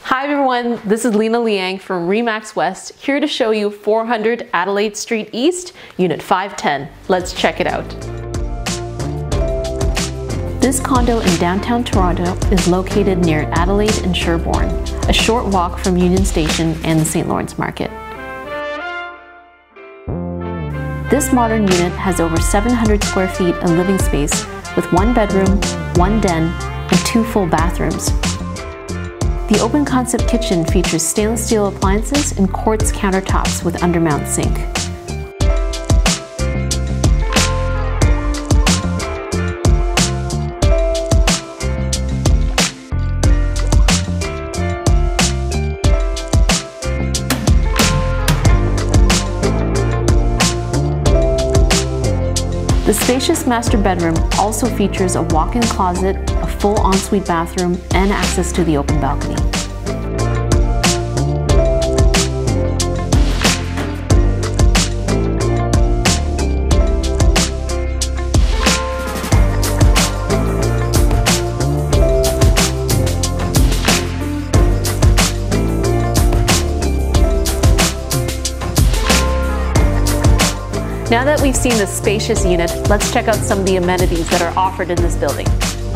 Hi everyone, this is Lina Liang from Remax West, here to show you 400 Adelaide Street East, Unit 510. Let's check it out. This condo in downtown Toronto is located near Adelaide and Sherbourne, a short walk from Union Station and the St. Lawrence Market. This modern unit has over 700 square feet of living space with 1 bedroom, 1 den, and 2 full bathrooms. The open concept kitchen features stainless steel appliances and quartz countertops with undermount sink. The spacious master bedroom also features a walk-in closet, a full ensuite bathroom, and access to the open balcony. Now that we've seen this spacious unit, let's check out some of the amenities that are offered in this building.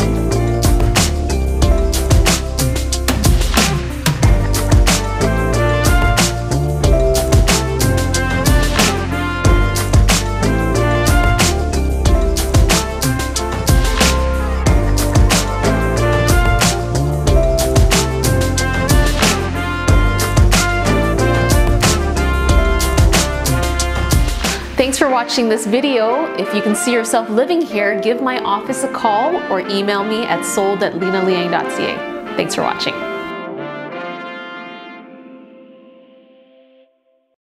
Thanks for watching this video. If you can see yourself living here, give my office a call or email me at sold@linaliang.ca. Thanks for watching.